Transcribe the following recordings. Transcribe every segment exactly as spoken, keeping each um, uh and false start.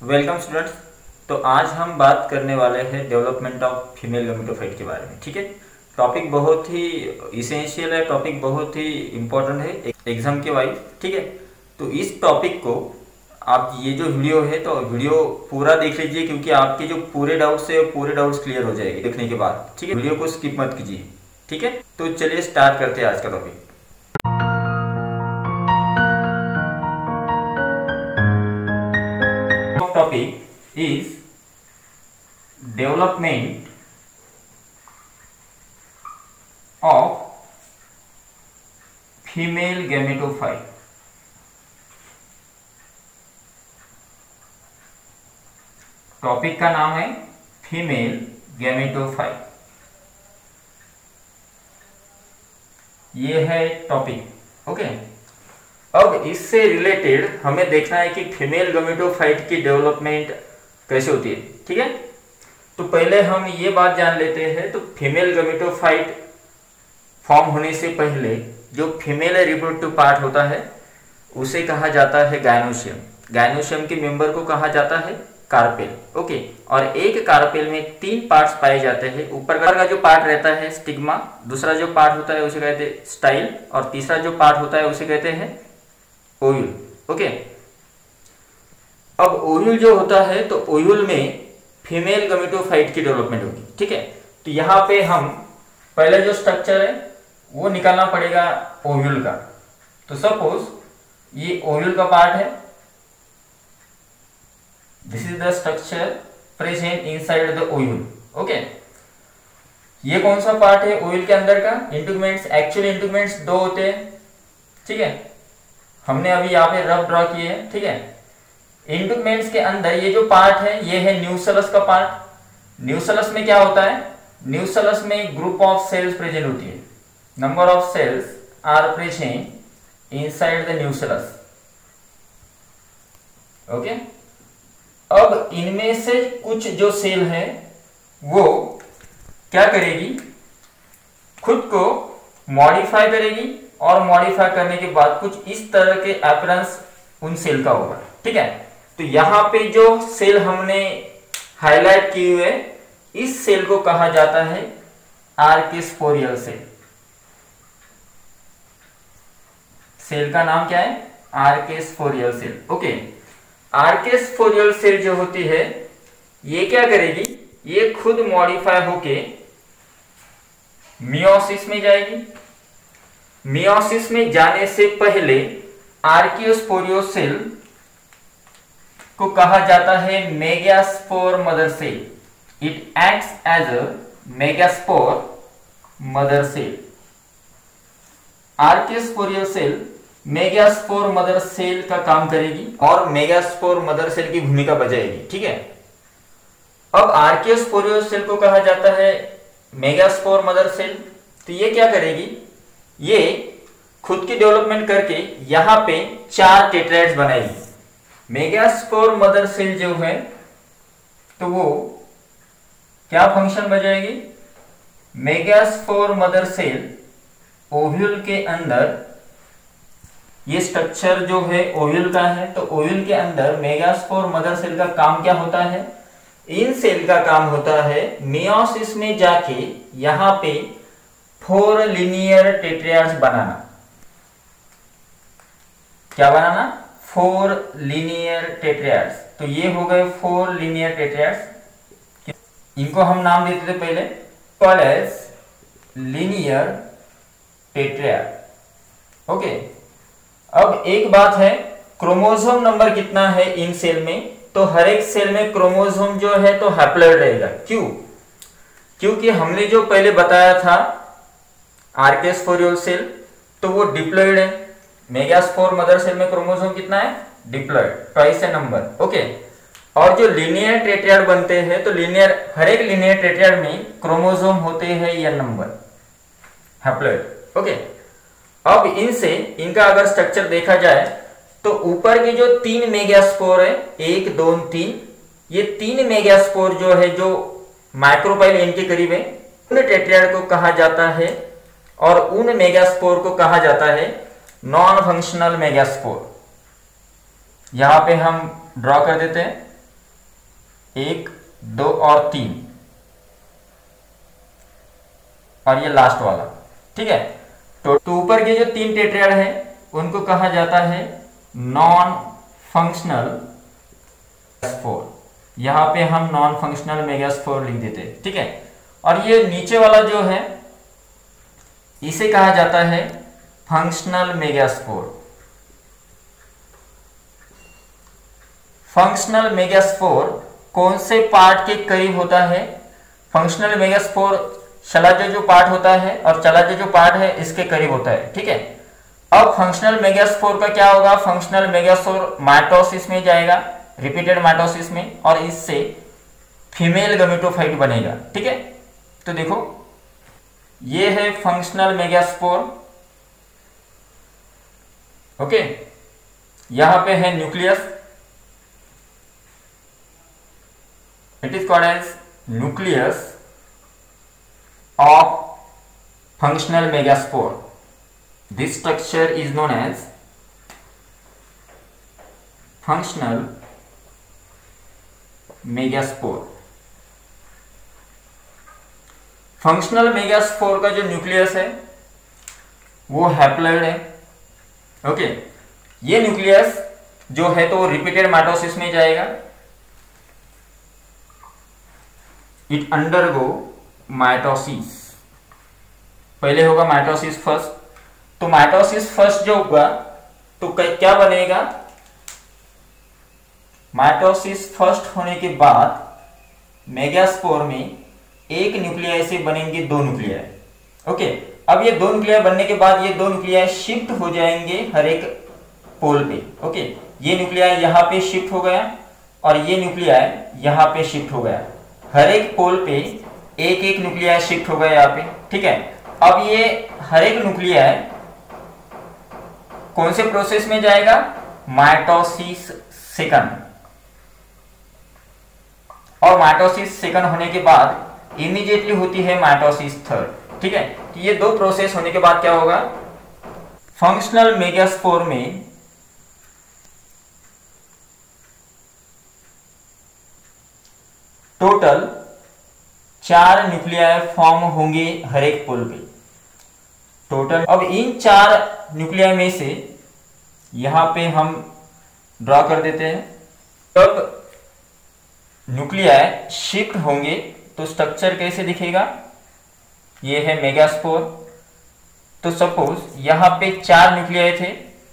Welcome students. तो आज हम बात करने वाले हैं डेवलपमेंट ऑफ फीमेल गैमेटोफाइट के बारे में। ठीक है, टॉपिक बहुत ही इसेंशियल है, टॉपिक बहुत ही इम्पोर्टेंट है एग्जाम के वाइज। ठीक है, तो इस टॉपिक को आप ये जो वीडियो है तो वीडियो पूरा देख लीजिए, क्योंकि आपके जो पूरे डाउट्स है पूरे डाउट्स क्लियर हो जाएंगे देखने के बाद। ठीक है, वीडियो को स्किप मत कीजिए। ठीक है, तो चलिए स्टार्ट करते हैं आज का topic. Topic is development of female gametophyte। Topic का नाम है फीमेल गैमेटोफाइट। ये है टॉपिक। ओके, अब इससे रिलेटेड हमें देखना है कि फीमेल गैमेटोफाइट की डेवलपमेंट कैसे होती है। ठीक है, तो पहले हम ये बात जान लेते हैं। तो फीमेल गैमेटोफाइट फॉर्म होने से पहले जो फीमेल रिप्रोडक्टिव पार्ट होता है उसे कहा जाता है गायनोशियम। गायनोशियम के मेंबर को कहा जाता है कार्पेल। ओके, और एक कार्पेल में तीन पार्ट्स पाए जाते हैं। ऊपर का जो पार्ट रहता है स्टिग्मा, दूसरा जो पार्ट होता है उसे कहते हैं स्टाइल, और तीसरा जो पार्ट होता है उसे कहते हैं ओयूल। ओके, अब ओयूल जो होता है तो ओयूल में फीमेल गैमेटोफाइट की डेवलपमेंट होगी। ठीक है, तो यहाँ पे हम पहले जो स्ट्रक्चर है वो निकालना पड़ेगा ओयूल का। तो सपोज ये ओयूल का पार्ट है, this is the structure present inside the ovule. Okay, ये कौन सा पार्ट है ओयूल के अंदर का? इंटीग्यूमेंट्स। एक्चुअली इंटीग्यूमेंट्स दो होते हैं। ठीक है, हमने अभी यहाँ पे रफ ड्रॉ किए हैं। ठीक है, इंटीग्यूमेंट्स के अंदर ये जो पार्ट है ये है न्यूसेलस का पार्ट। न्यूसेलस में क्या होता है? न्यूसेलस में ग्रुप ऑफ सेल्स प्रेजेंट होती है। Number of cells are present inside the nucellus. Okay, अब इनमें से कुछ जो सेल है वो क्या करेगी? खुद को मॉडिफाई करेगी, और मॉडिफाई करने के बाद कुछ इस तरह के अपीयरेंस उन सेल का होगा। ठीक है, तो यहां पे जो सेल हमने हाईलाइट किए हुए इस सेल को कहा जाता है आर्केस्पोरियल सेल। सेल का नाम क्या है? Archesporial cell. Okay, archesporial cell जो होती है ये क्या करेगी? ये खुद मॉडिफाई होके मियोसिस में जाएगी। मियोसिस में जाने से पहले आर्कियोस्पोरियो सेल को कहा जाता है megaspore mother cell. It acts as a megaspore mother cell. Archesporial cell megaspore mother cell का काम करेगी और मेगास्पोर मदर सेल की भूमिका बजाएगी। ठीक है, अब आर्कियोस्पोरियो सेल को कहा जाता है मेगास्पोर मदर सेल। तो ये क्या करेगी? ये खुद की डेवलपमेंट करके यहां पे चार टेट्राइड्स बनाएगी। मेगास्पोर मदर सेल जो है तो वो क्या फंक्शन बजाएगी? मेगास्पोर मदर सेल ओव्यूल के अंदर, ये स्ट्रक्चर जो है ओव्यूल का है, तो ओव्यूल के अंदर मेगास्पोर मदर सेल का काम क्या होता है? इन सेल का काम होता है मियोसिस में जाके यहां पे फोर लीनियर टेट्राइड्स बनाना। क्या बनाना? Four linear टेट्राइड्स। तो ये हो गए फोर लीनियर टेट्राइड्स। इनको हम नाम देते थे पहले called as linear tetrad. Okay, अब एक बात है, क्रोमोसोम नंबर कितना है इन सेल में? तो हर एक सेल में क्रोमोसोम जो है तो हैप्लॉइड रहेगा। क्यों? क्योंकि हमने जो पहले बताया था आर्केस्पोरियल सेल तो वो डिप्लॉइड है। मेगास्पोर मदर सेल में क्रोमोसोम कितना है? डिप्लॉइड, ट्वाइस है नंबर। ओके, और जो लीनियर टेट्राइड बनते हैं तो लीनियर, हर एक लीनियर टेट्राइड में क्रोमोसोम होते हैं या नंबर हैप्लॉइड। ओके, अब इनसे इनका अगर स्ट्रक्चर देखा जाए तो ऊपर के जो तीन मेगास्पोर है, एक दो तीन, ये तीन मेगास्पोर जो है जो माइक्रोपाइल इनके करीब है, उन टेट्राइड को कहा जाता है, और उन मेगास्पोर को कहा जाता है नॉन फंक्शनल मेगास्पोर। यहां पे हम ड्रॉ कर देते हैं एक, दो और तीन, और ये लास्ट वाला, ठीक है। तो, तो ऊपर के जो तीन टेट्राएड है उनको कहा जाता है नॉन फंक्शनल मेगास्पोर। यहां पे हम नॉन फंक्शनल मेगास्पोर लिख देते हैं, ठीक है। और ये नीचे वाला जो है इसे कहा जाता है फंक्शनल मेगास्पोर। फंक्शनल मेगास्पोर कौन से पार्ट के करीब होता है? फंक्शनल मेगास्पोर शलाज्य जो पार्ट होता है और चलाज्य जो पार्ट है इसके करीब होता है, ठीक है। अब फंक्शनल मेगास्पोर का क्या होगा? फंक्शनल मेगास्पोर माइटोसिस में जाएगा, रिपीटेड माइटोसिस में, और इससे फीमेल गमेटोफाइट बनेगा, ठीक है। तो देखो ये है फंक्शनल मेगास्पोर, ओके। यहां पे है nucleus, it is called as nucleus of functional megaspore. This structure is known as functional megaspore. Functional megaspore का जो न्यूक्लियस है वो हैप्लॉइड है, ओके। ये न्यूक्लियस जो है तो रिपीटेड माइटोसिस में जाएगा, इट अंडरगो माइटोसिस। पहले होगा माइटोसिस फर्स्ट, तो माइटोसिस फर्स्ट जो होगा तो क्या बनेगा? माइटोसिस फर्स्ट होने के बाद मेगास्पोर में एक न्यूक्लियाई से बनेंगे दो न्यूक्लियाई, ओके। अब ये दो न्यूक्लियाई बनने के बाद ये दो न्यूक्लियाई शिफ्ट हो जाएंगे हर एक पोल पे, ओके। ये न्यूक्लियाई यहां पे शिफ्ट हो गया और ये न्यूक्लियाई यहां पे शिफ्ट हो गया, हर एक पोल पे एक एक न्यूक्लियाई शिफ्ट हो गया यहाँ पे, ठीक है। अब ये हर एक न्यूक्लियाई कौन से प्रोसेस में जाएगा? माइटोसिस सेकंड, और माइटोसिस सेकंड होने के बाद इमीडिएटली होती है माइटोसिस थर्ड, ठीक है। तो ये दो प्रोसेस होने के बाद क्या होगा? फंक्शनल मेगास्पोर में टोटल चार न्यूक्लियाई फॉर्म होंगे हर एक पोल पे, टोटल। अब इन चार न्यूक्लियाई में से यहां पे हम ड्रॉ कर देते हैं। तब न्यूक्लियाई शिफ्ट होंगे तो स्ट्रक्चर कैसे दिखेगा? ये है मेगास्पोर। तो सपोज यहां पे चार न्यूक्लियाई थे,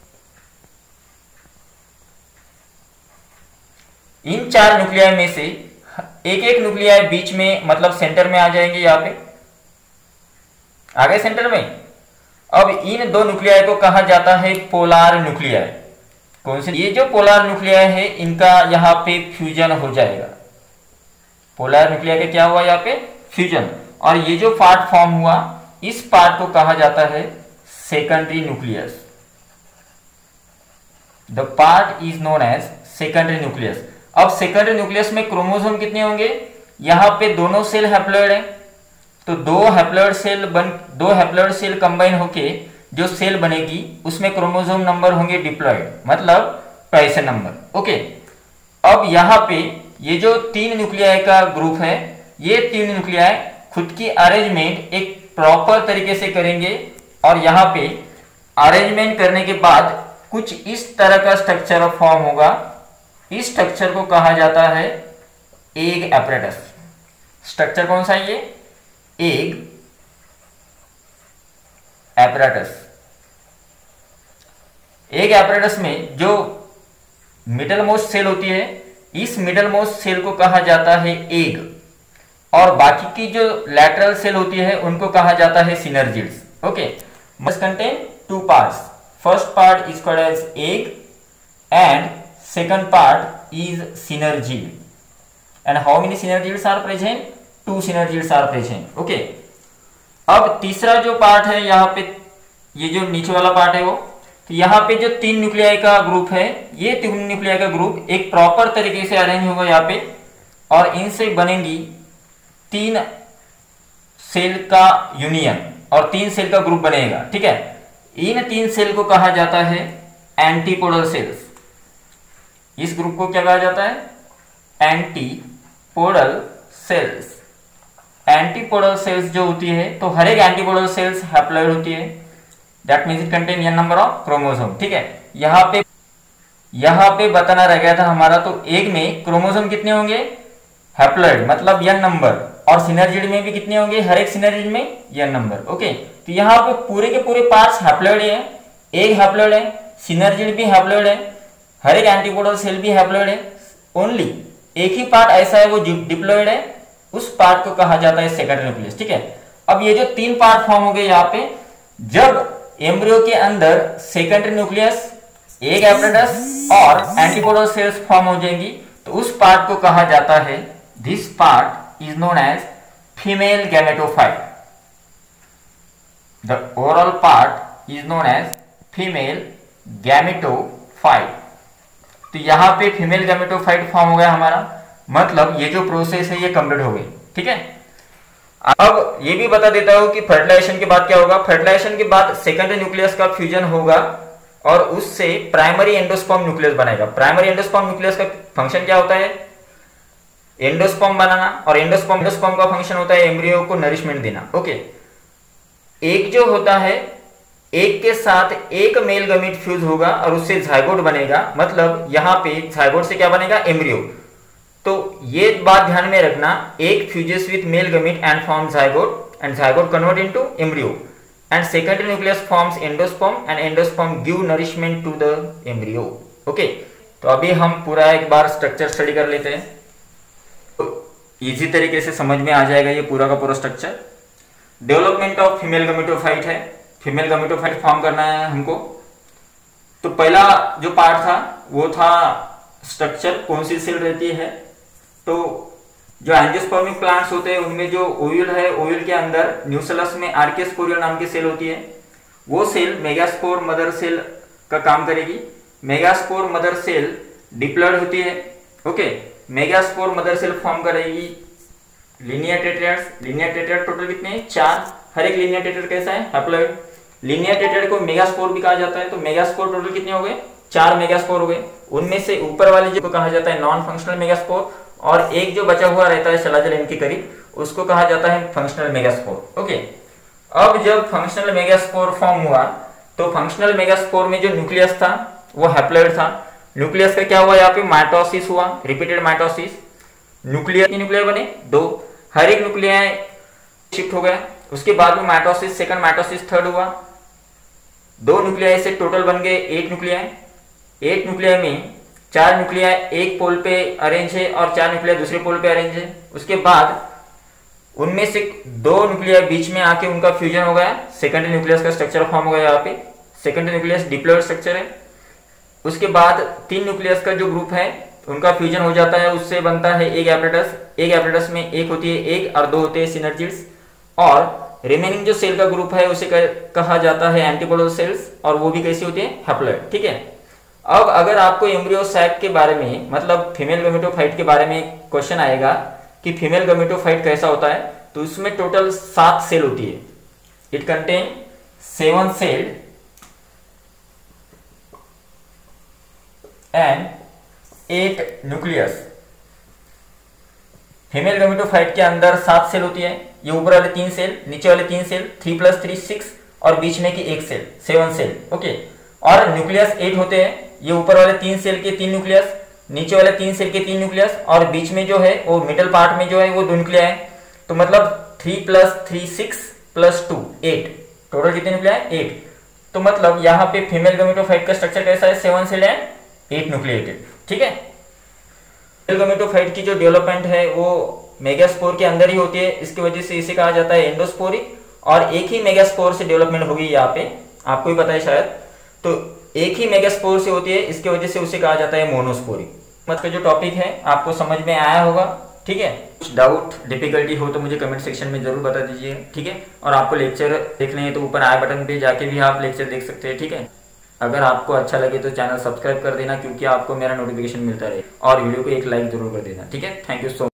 इन चार न्यूक्लियाई में से एक एक न्यूक्लियाई बीच में, मतलब सेंटर में आ जाएंगे, यहां पे आ गए सेंटर में। अब इन दो न्यूक्लियाई को कहा जाता है पोलार न्यूक्लियाई। कौन से? ये जो पोलार न्यूक्लियाई है इनका यहाँ पे फ्यूजन हो जाएगा। पोलार न्यूक्लियाई का क्या हुआ? यहाँ पे फ्यूजन, और ये जो पार्ट फॉर्म हुआ इस पार्ट को कहा जाता है secondary nucleus. The part is known as secondary nucleus. अब सेकेंडरी न्यूक्लियस में क्रोमोसोम कितने होंगे? यहाँ पे दोनों सेल हैप्लॉइड है, तो दो हैप्लॉइड सेल बन दो हैप्लॉइड सेल कंबाइन होके जो सेल बनेगी उसमें क्रोमोसोम नंबर होंगे डिप्लॉइड, मतलब पैसे नंबर, ओके। अब यहाँ पे ये जो तीन न्यूक्लियाई का ग्रुप है, ये तीन न्यूक्लियाई खुद की अरेंजमेंट एक प्रॉपर तरीके से करेंगे, और यहाँ पे अरेंजमेंट करने के बाद कुछ इस तरह का स्ट्रक्चर फॉर्म होगा। इस स्ट्रक्चर को कहा जाता है एग एपरेटस। स्ट्रक्चर कौन सा है? ये एग एपरेटस। एग एपरेटस में जो मिडल मोस्ट सेल होती है, इस मिडल मोस्ट सेल को कहा जाता है एग, और बाकी की जो लैटरल सेल होती है उनको कहा जाता है synergids, okay. Must contain two parts. First part is called as egg and second part is synergid. And how many synergids are present? Two synergids are present, okay. अब तीसरा जो पार्ट है यहाँ पे, ये जो नीचे वाला पार्ट है वो, तो यहाँ पे जो तीन न्यूक्लियाई का ग्रुप है, ये तीन न्यूक्लियाई का ग्रुप एक प्रॉपर तरीके से अरेंज होगा यहाँ पे, और इनसे बनेंगी तीन सेल का यूनियन, और तीन सेल का ग्रुप बनेगा, ठीक है। इन तीन सेल को कहा जाता है एंटीपोडल सेल्स। इस ग्रुप को क्या कहा जाता है? Antipodal podal cells, antipodal cells जो होती है, तो हर एक एंटीपोडल सेल्स हैप्लॉइड होती है, that means it contain n number of chromosome. ठीक है, यहाँ पे यहाँ पे बताना रह गया था हमारा, तो एक में क्रोमोसोम कितने होंगे, हैप्लॉइड मतलब n नंबर, और सिनर्जिड में भी कितने होंगे, हर एक सिनर्जिड में n नंबर। ओके, तो यहाँ पे पूरे के पूरे पार्ट्स हैप्लॉइड है, एक हैप्लॉइड है, सिनर्जिड भी हैप्लॉइड है, हर एक एंटीपोडल सेल भी हैप्लॉइड है, ओनली एक ही पार्ट ऐसा है वो डिप्लॉइड है, उस पार्ट को कहा जाता है सेकेंडरी न्यूक्लियस। ठीक है, अब ये जो तीन पार्ट फॉर्म हो गए यहाँ पे, जब एम्ब्रियो के अंदर सेकेंडरी न्यूक्लियस, एक एपरेटस और एंटीपोडल सेल्स फॉर्म हो जाएंगी, तो उस पार्ट को कहा जाता है, this part is known as female gametophyte. The overall part is known as female gametophyte. तो यहाँ पे फीमेल गैमेटोफाइट फॉर्म हो गया हमारा, मतलब ये जो प्रोसेस है ये कंप्लीट हो गई। ठीक है, अब ये भी बता देता हूं कि फर्टिलाइजेशन के बाद क्या होगा। फर्टिलाइजेशन के बाद सेकेंडरी न्यूक्लियस का फ्यूजन होगा और उससे प्राइमरी एंडोस्पर्म न्यूक्लियस बनेगा। प्राइमरी एंडोस्पर्म न्यूक्लियस का फंक्शन क्या होता है, एंडोस्पर्म बनाना, और एंडोस्पर्म एंडोस्पर्म का फंक्शन होता है एम्ब्रियो को नरिशमेंट देना। ओके, एक जो होता है, एक के साथ एक मेल गमीट फ्यूज होगा और उससे जाइगोट बनेगा, मतलब यहाँ पे जाइगोट से क्या बनेगा, एम्ब्रियो। तो ये बात ध्यान में रखना, एक fuses with male gamete and form zygote, and zygote convert into embryo, and secondary nucleus forms endosperm, and endosperm give nourishment to the embryo. Okay, तो अभी हम पूरा एक बार स्ट्रक्चर स्टडी कर लेते हैं, तो इजी तरीके से समझ में आ जाएगा ये पूरा का पूरा structure. Development of female gametophyte है, फीमेल गमीटोफाइट फॉर्म करना है हमको। तो पहला जो पार्ट था वो था स्ट्रक्चर, कौन सी सेल रहती है। तो जो एंजियोस्पर्मिक प्लांट्स होते हैं उनमें जो ओव्यूल है, ओव्यूल के अंदर न्यूसेलस में आर्कियोस्पोरियल नाम की सेल होती है, वो सेल मेगास्पोर मदर सेल का काम करेगी। मेगास्पोर मदर सेल डिप्लॉयड होती है। Okay, megaspore mother cell form करेगी linear tetrads. Linear tetrad total कितने हैं, चार, हर एक लिनियर टेट्राइड कैसा है, हैप्लॉइड। लिनियर टेट्राइड को मेगास्पोर भी कहा जाता है, तो मेगास्पोर टोटल कितने हो गए, चार मेगास्पोर हो गए। उनमें से ऊपर वाले जो कहा जाता है नॉन फंक्शनल मेगास्पोर, और एक जो बचा हुआ रहता है शलाजल इनके करीब, उसको कहा जाता है फंक्शनल मेगास्पोर। ओके, अब जब फंक्शनल मेगास्पोर फॉर्म हुआ, तो फंक्शनल मेगास्पोर में जो न्यूक्लियस था वो हैप्लॉइड था। न्यूक्लियस का क्या हुआ, यहाँ पे माइटोसिस हुआ, रिपीटेड माइटोसिस। न्यूक्लियर न्यूक्लियर बने दो, हर एक न्यूक्लियाई शिफ्ट हो गया। उसके बाद में माइटोसिस सेकंड, माइटोसिस थर्ड हुआ, दो न्यूक्लियाई से टोटल बन गए एट न्यूक्लियाई। एट न्यूक्लियाई में चार न्यूक्लियाई एक पोल पे अरेंज है और चार न्यूक्लियाई दूसरे पोल पे अरेंज है। उसके बाद उनमें से दो न्यूक्लियाई बीच में आके उनका फ्यूजन हो गया, सेकेंडरी न्यूक्लियस का स्ट्रक्चर फॉर्म हो गया। यहाँ पे सेकेंडरी न्यूक्लियस डिप्लॉयड स्ट्रक्चर है। उसके बाद तीन न्यूक्लियस का जो ग्रुप है उनका फ्यूजन हो जाता है, उससे बनता है एक एपरेटस। एक एपरेटस में एक होती है एक और दो होते हैं सिनर्जिड्स, और रिमेनिंग जो सेल का ग्रुप है उसे कहा जाता है एंटीपोडल सेल्स, और वो भी कैसी होती है, हैप्लॉइड। ठीक है, अब अगर आपको एम्ब्रियो सैक के बारे में, मतलब फीमेल गमीटोफाइट के बारे में क्वेश्चन आएगा कि फीमेल गमीटोफाइट कैसा होता है, तो उसमें टोटल सात सेल होती है। It contain seven cell and eight nucleus. Female gametophyte के अंदर सात सेल होती है, ये ऊपर वाले तीन सेल, नीचे वाले तीन cell, three plus three six, और बीच में की एक सेल, सेवन सेल। ओके, और न्यूक्लियस एट होते हैं, ये ऊपर वाले तीन सेल के तीन न्यूक्लियस, नीचे वाले तीन सेल के तीन न्यूक्लियस, और बीच में जो है वो मिडल पार्ट में जो है वो दो न्यूक्लिया है। तो मतलब three plus three six plus two eight, total कितने न्यूक्लिया है, एट। तो मतलब यहाँ पे फीमेल गमीटोफाइट का स्ट्रक्चर कैसा है, seven cell and eight nucleated. ठीक है, फीमेल गमीटोफाइट की जो डेवलपमेंट है वो मेगास्पोर के अंदर ही होती है, इसकी वजह से इसे कहा जाता है एंडोस्पोरिक, और एक ही मेगास्पोर से डेवलपमेंट होगी। यहाँ पे आपको भी पता है शायद, तो एक ही मेगास्पोर से होती है, इसकी वजह से उसे कहा जाता है मोनोस्पोरिक। मतलब जो टॉपिक है आपको समझ में आया होगा। ठीक है, कुछ डाउट डिफिकल्टी हो तो मुझे कमेंट सेक्शन में जरूर बता दीजिए। ठीक है, और आपको लेक्चर देखने हैं तो ऊपर आई बटन पे जाके भी आप लेक्चर देख सकते हैं। ठीक है, अगर आपको अच्छा लगे तो चैनल सब्सक्राइब कर देना, क्योंकि आपको मेरा नोटिफिकेशन मिलता रहे, और वीडियो को एक लाइक जरूर कर देना। ठीक है, थैंक यू सो मच।